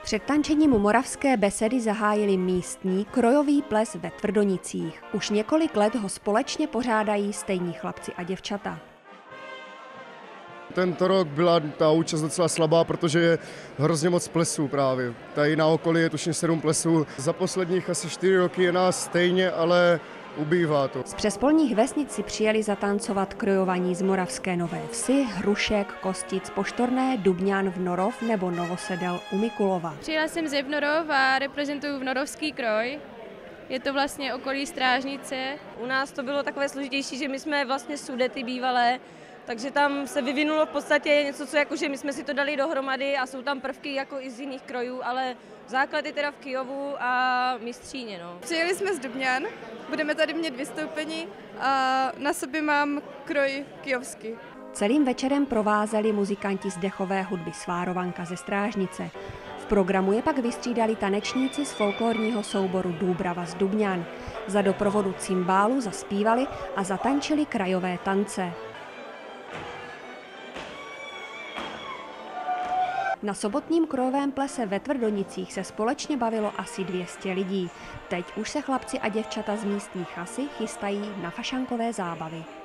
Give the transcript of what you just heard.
Před tančením Moravské besedy zahájili místní krojový ples ve Tvrdonicích. Už několik let ho společně pořádají stejní chlapci a děvčata. Tento rok byla ta účast docela slabá, protože je hrozně moc plesů právě. Tady na okolí je tuším 7 plesů. Za posledních asi 4 roky je nás stejně, ale ubývá to. Z přespolních vesnic si přijeli zatancovat krojovaní z Moravské Nové Vsi, Hrušek, Kostic, Poštorné, Dubňan, Vnorov nebo Novosedel u Mikulova. Přijela jsem ze Vnorov a reprezentuju vnorovský kroj. Je to vlastně okolí Strážnice. U nás to bylo takové složitější, že my jsme vlastně Sudety bývalé, takže tam se vyvinulo v podstatě něco, co jakože my jsme si to dali dohromady a jsou tam prvky jako i z jiných krojů, ale základ je teda v Kyjovu a Mistříně. No. Přijeli jsme z Dubňan, budeme tady mít vystoupení a na sobě mám kroj kyjovský. Celým večerem provázeli muzikanti z dechové hudby Svárovanka ze Strážnice. V programu je pak vystřídali tanečníci z folklorního souboru Dúbrava z Dubňan. Za doprovodu cymbálu zaspívali a zatančili krajové tance. Na sobotním krojovém plese ve Tvrdonicích se společně bavilo asi 200 lidí. Teď už se chlapci a děvčata z místní chasy chystají na fašankové zábavy.